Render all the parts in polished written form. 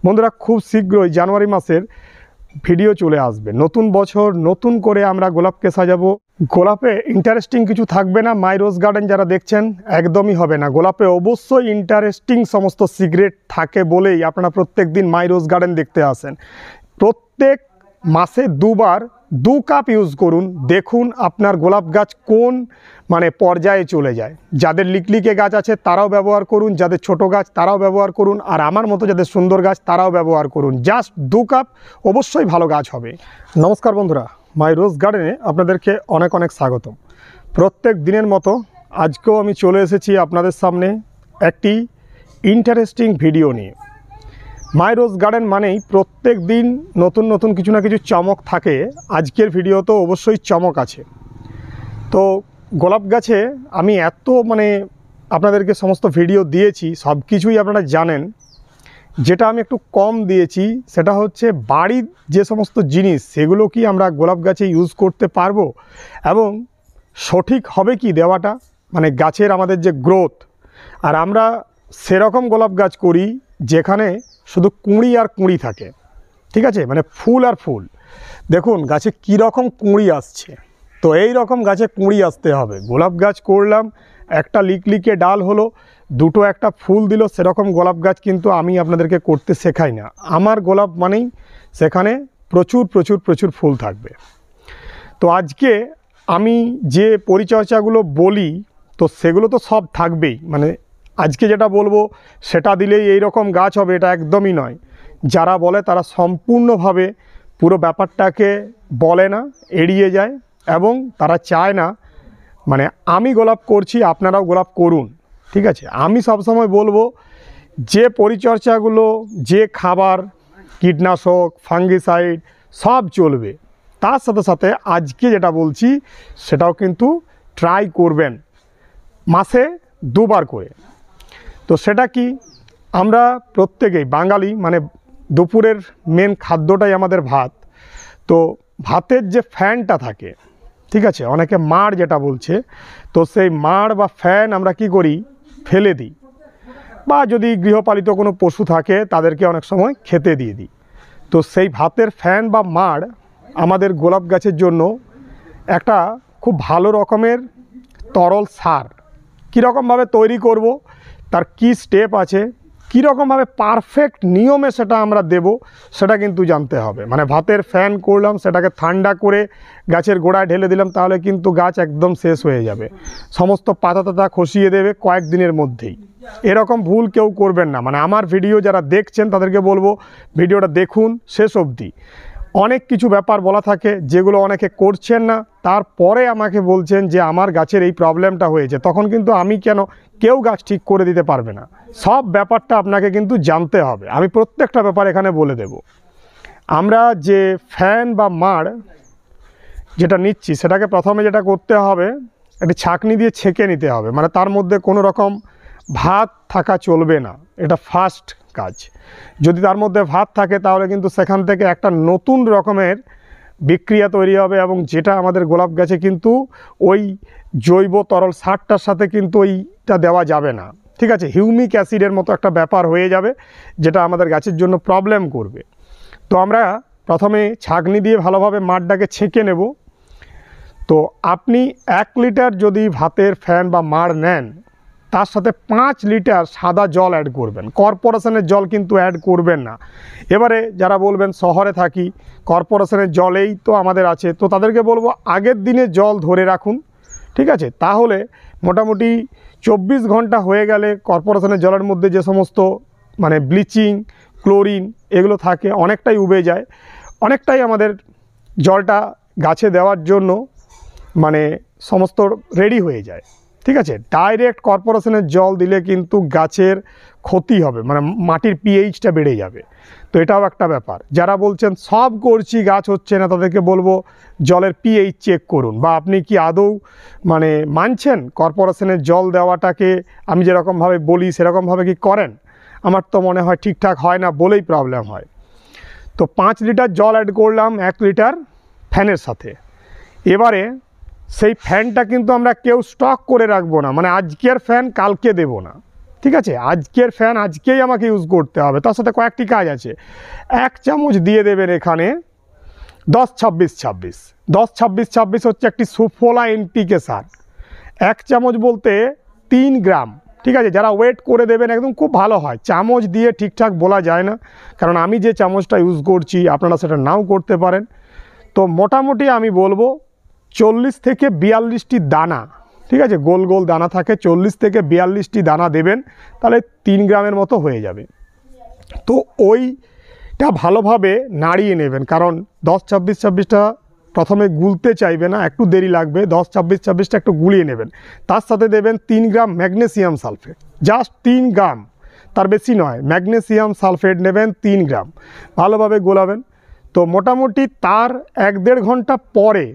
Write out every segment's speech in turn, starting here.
বন্ধুরা খুব শীঘ্রই জানুয়ারি মাসের ভিডিও চলে আসবে। নতুন বছর নতুন করে আমরা গোলাপকে সাজাবো। গোলাপে ইন্টারেস্টিং কিছু থাকবে না, মাই রোজ গার্ডেন যারা দেখছেন একদমই হবে না। গোলাপে অবশ্যই ইন্টারেস্টিং সমস্ত সিক্রেট থাকে বলেই আপনারা প্রত্যেক দিন মাই রোজ গার্ডেন দেখতে আসেন। প্রত্যেক মাসে দুবার 2 কাপ ইউজ করুন, দেখুন আপনার গোলাপ গাছ কোন পর্যায়ে চলে যায়। যাদের লিকলিকে গাছ আছে তারাও ব্যবহার করুন, যাদের ছোট গাছ তারাও ব্যবহার করুন, আর আমার মতো যাদের সুন্দর গাছ তারাও ব্যবহার করুন। জাস্ট 2 কাপ, অবশ্যই ভালো গাছ হবে। নমস্কার বন্ধুরা, মাই রোজ গার্ডেনে আপনাদেরকে অনেক অনেক স্বাগতম। প্রত্যেক দিনের মতো আজকেও আমি চলে এসেছি আপনাদের সামনে একটি ইন্টারেস্টিং ভিডিও নিয়ে। মাই রোজ গার্ডেন মানেই প্রত্যেক দিন নতুন নতুন কিছু না কিছু চমক থাকে। আজকের ভিডিও তো অবশ্যই চমক আছে। তো গোলাপ গাছে আমি এত আপনাদেরকে সমস্ত ভিডিও দিয়েছি, সব কিছুই আপনারা জানেন। যেটা আমি একটু কম দিয়েছি সেটা হচ্ছে বাড়ির যে সমস্ত জিনিস সেগুলো কি আমরা গোলাপ গাছে ইউজ করতে পারবো এবং সঠিক হবে কি দেওয়াটা, গাছের আমাদের যে গ্রোথ। আর আমরা সেরকম গোলাপ গাছ করি যেখানে শুধু কুঁড়ি আর কুঁড়ি থাকে, ঠিক আছে, ফুল আর ফুল। দেখুন গাছে কীরকম কুঁড়ি আসছে, তো এই রকম গাছে কুঁড়ি আসতে হবে। গোলাপ গাছ করলাম, একটা লিকলিকে ডাল হলো, দুটো একটা ফুল দিল, সেরকম গোলাপ গাছ কিন্তু আমি আপনাদেরকে করতে শেখাই না। আমার গোলাপ মানেই সেখানে প্রচুর প্রচুর প্রচুর ফুল থাকবে। তো আজকে আমি যে পরিচর্যাগুলো বলি তো সেগুলো তো সব থাকবেই। আজকে যেটা বলবো সেটা দিলেই এই রকম গাছ হবে এটা একদমই নয়। যারা বলে তারা সম্পূর্ণভাবে পুরো ব্যাপারটাকে বলে না, এড়িয়ে যায় এবং তারা চায় না আমি গোলাপ করছি আপনারাও গোলাপ করুন, ঠিক আছে। আমি সবসময় বলবো যে পরিচর্যাগুলো, যে খাবার, কীটনাশক, ফাঙ্গিসাইড সব চলবে, তার সাথে সাথে আজকে যেটা বলছি সেটাও কিন্তু ট্রাই করবেন মাসে 2 বার করে। তো সেটা কি, আমরা প্রত্যেকেই বাঙালি, দুপুরের মেন খাদ্যটাই আমাদের ভাত। তো ভাতের যে ফ্যানটা থাকে, ঠিক আছে, অনেকে মাড় যেটা বলছে, তো সেই মাড় বা ফ্যান আমরা কি করি, ফেলে দিই, বা যদি গৃহপালিত কোনো পশু থাকে তাদেরকে অনেক সময় খেতে দিয়ে দিই। তো সেই ভাতের ফ্যান বা মাড় আমাদের গোলাপ গাছের জন্য একটা খুব ভালো রকমের তরল সার। কীরকমভাবে তৈরি করব, তার কি স্টেপ আছে, কীরকমভাবে পারফেক্ট নিয়মে সেটা আমরা দেব সেটা কিন্তু জানতে হবে। ভাতের ফ্যান করলাম, সেটাকে ঠান্ডা করে গাছের গোড়ায় ঢেলে দিলাম, তাহলে কিন্তু গাছ একদম শেষ হয়ে যাবে, সমস্ত পাতা টাতা খসিয়ে দেবে কয়েকদিনের মধ্যেই। এরকম ভুল কেউ করবেন না। আমার ভিডিও যারা দেখছেন তাদেরকে বলবো ভিডিওটা দেখুন শেষ অবধি। অনেক কিছু ব্যাপার বলা থাকে যেগুলো অনেকে করছেন না, তারপরে আমাকে বলছেন যে আমার গাছের এই প্রবলেমটা হয়েছে। তখন কিন্তু আমি কেউ গাছ ঠিক করে দিতে পারবে না। সব ব্যাপারটা আপনাকে কিন্তু জানতে হবে। আমি প্রত্যেকটা ব্যাপার এখানে বলে দেব। আমরা যে ফ্যান বা মাড় যেটা নিচ্ছি সেটাকে প্রথমে যেটা করতে হবে, একটি ছাঁকনি দিয়ে ছেঁকে নিতে হবে। তার মধ্যে কোনো রকম ভাত থাকা চলবে না, এটা ফার্স্ট কাজ। যদি তার মধ্যে ভাত থাকে তাহলে কিন্তু সেখান থেকে একটা নতুন রকমের বিক্রিয়া তৈরি হবে এবং যেটা আমাদের গোলাপ গাছে কিন্তু ওই জৈব তরল সারটার সাথে কিন্তু ওইটা দেওয়া যাবে না, ঠিক আছে। হিউমিক অ্যাসিডের মতো একটা ব্যাপার হয়ে যাবে যেটা আমাদের গাছের জন্য প্রবলেম করবে। তো আমরা প্রথমে ছাঁকনি দিয়ে ভালোভাবে মাড়টাকে ছেঁকে নেব। তো আপনি 1 লিটার যদি ভাতের ফ্যান বা মাড় নেন, তার সাথে 5 লিটার সাদা জল অ্যাড করবেন। কর্পোরেশনের জল কিন্তু অ্যাড করবেন না। এবারে যারা বলবেন শহরে থাকি, কর্পোরেশনের জলেই তো আমাদের আছে, তো তাদেরকে বলবো আগের দিনে জল ধরে রাখুন, ঠিক আছে। তাহলে মোটামুটি 24 ঘন্টা হয়ে গেলে কর্পোরেশনের জলের মধ্যে যে সমস্ত ব্লিচিং, ক্লোরিন এগুলো থাকে অনেকটাই উবে যায়, অনেকটাই আমাদের জলটা গাছে দেওয়ার জন্য সমস্ত রেডি হয়ে যায়, ঠিক আছে। ডাইরেক্ট কর্পোরেশনের জল দিলে কিন্তু গাছের ক্ষতি হবে, মাটির পিএইচটা বেড়ে যাবে। তো এটাও একটা ব্যাপার। যারা বলছেন সব করছি গাছ হচ্ছে না, তাদেরকে বলবো জলের পিএইচ চেক করুন, বা আপনি কি আদৌ মানছেন কর্পোরেশনের জল দেওয়াটাকে আমি যেরকমভাবে বলি সেরকমভাবে কি করেন? আমার তো মনে হয় ঠিকঠাক হয় না বলেই প্রবলেম হয়। তো 5 লিটার জল অ্যাড করলাম 1 লিটার ফ্যানের সাথে। এবারে সেই ফ্যানটা কিন্তু আমরা কেউ স্টক করে রাখবো না, আজকের ফ্যান কালকে দেব না, ঠিক আছে, আজকের ফ্যান আজকেই আমাকে ইউজ করতে হবে, তার সাথে কয়েকটি কাজ আছে। 1 চামচ দিয়ে দেবেন এখানে 10-26-26। 10-26-26 হচ্ছে একটি সুফলা এনপিকে সার। 1 চামচ বলতে 3 গ্রাম, ঠিক আছে। যারা ওয়েট করে দেবেন একদম খুব ভালো হয়। চামচ দিয়ে ঠিকঠাক বলা যায় না, কারণ আমি যে চামচটা ইউজ করছি আপনারা সেটা নাও করতে পারেন। তো মোটামুটি আমি বলবো 40 থেকে 42টি দানা, ঠিক আছে, গোল গোল দানা থাকে, 40 থেকে 42টি দানা দেবেন, তাহলে 3 গ্রামের মতো হয়ে যাবে। তো ওইটা ভালোভাবে নাড়িয়ে নেবেন, কারণ 10-26-26টা প্রথমে গুলতে চাইবে না, একটু দেরি লাগবে। 10-26-26টা একটু গুলিয়ে নেবেন। তার সাথে দেবেন 3 gram magnesium sulphate, just 3 gram, তার বেশি নয়। ম্যাগনেসিয়াম সালফেট নেবেন 3 গ্রাম, ভালোভাবে গোলাবেন। তো মোটামুটি তার 1-1.5 ঘন্টা পরে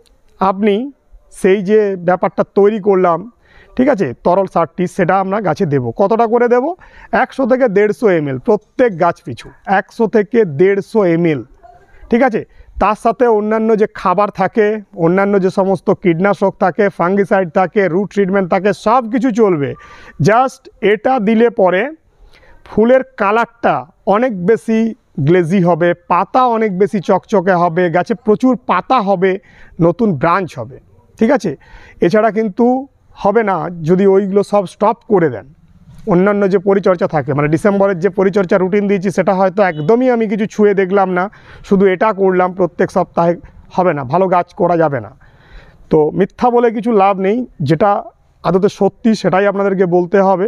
আপনি সেই যে ব্যাপারটা তৈরি করলাম, ঠিক আছে, তরল সারটি, সেটা আমরা গাছে দেব। কতটা করে দেব? 100 থেকে 150 ml প্রত্যেক গাছ পিছু, 100 থেকে 150 ml, ঠিক আছে। তার সাথে অন্যান্য যে খাবার থাকে, অন্যান্য যে সমস্ত কীটনাশক থাকে, ফাঙ্গিসাইড থাকে, রুট ট্রিটমেন্ট থাকে, সব কিছু চলবে। জাস্ট এটা দিলে পরে ফুলের কালারটা অনেক বেশি গ্লেজি হবে, পাতা অনেক বেশি চকচকে হবে, গাছে প্রচুর পাতা হবে, নতুন ব্রাঞ্চ হবে, ঠিক আছে। এছাড়া কিন্তু হবে না যদি ওইগুলো সব স্টপ করে দেন। অন্যান্য যে পরিচর্যা থাকে, মানে ডিসেম্বরের যে পরিচর্যা রুটিন দিয়েছি, সেটা হয়তো একদমই আমি কিছু ছুঁয়ে দেখলাম না, শুধু এটা করলাম প্রত্যেক সপ্তাহে, হবে না, ভালো গাছ করা যাবে না। তো মিথ্যা বলে কিছু লাভ নেই, যেটা আদতে সত্যি সেটাই আপনাদেরকে বলতে হবে।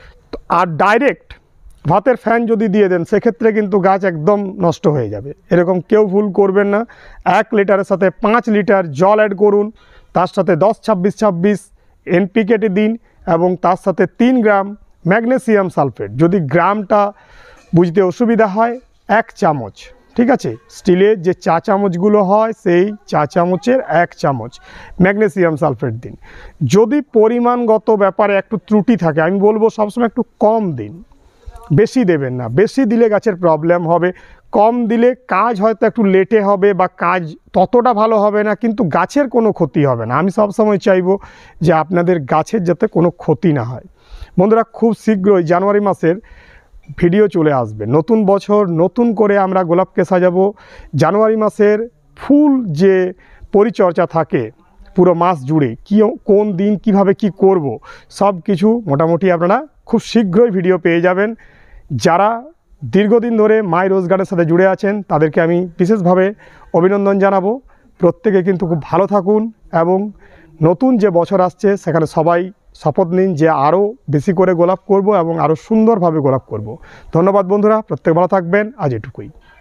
আর ডাইরেক্ট ভাতের ফ্যান যদি দিয়ে দেন, সেক্ষেত্রে কিন্তু গাছ একদম নষ্ট হয়ে যাবে। এরকম কেউ ভুল করবেন না। 1 লিটারের সাথে 5 লিটার জল অ্যাড করুন, তার সাথে 10-26-26 এনপিকেটি দিন, এবং তার সাথে 3 গ্রাম ম্যাগনেসিয়াম সালফেট। যদি গ্রামটা বুঝতে অসুবিধা হয়, 1 চামচ, ঠিক আছে, স্টিলের যে চা চামচগুলো হয় সেই চা চামচের 1 চামচ ম্যাগনেসিয়াম সালফেট দিন। যদি পরিমাণগত ব্যাপারে একটু ত্রুটি থাকে, আমি বলবো সবসময় একটু কম দিন, বেশি দেবেন না। বেশি দিলে গাছের প্রবলেম হবে, কম দিলে কাজ হয়তো একটু লেটে হবে বা কাজ ততটা ভালো হবে না, কিন্তু গাছের কোনো ক্ষতি হবে না। আমি সবসময় চাইবো যে আপনাদের গাছের যাতে কোনো ক্ষতি না হয়। বন্ধুরা, খুব শীঘ্রই জানুয়ারি মাসের ভিডিও চলে আসবে। নতুন বছর, নতুন করে আমরা গোলাপকে সাজাবো। জানুয়ারি মাসের ফুল যে পরিচর্যা থাকে পুরো মাস জুড়ে, কোন দিন কিভাবে কি করব, সব কিছু মোটামুটি আপনারা খুব শীঘ্রই ভিডিও পেয়ে যাবেন। যারা দীর্ঘদিন ধরে মাই রোজ গার্ডেনের সাথে জুড়ে আছেন, তাদেরকে আমি বিশেষভাবে অভিনন্দন জানাবো। প্রত্যেকে কিন্তু খুব ভালো থাকুন, এবং নতুন যে বছর আসছে সেখানে সবাই শপথ নিন যে আরও বেশি করে গোলাপ করব এবং আরও সুন্দরভাবে গোলাপ করব। ধন্যবাদ বন্ধুরা, প্রত্যেক ভালো থাকবেন। আজ এটুকুই।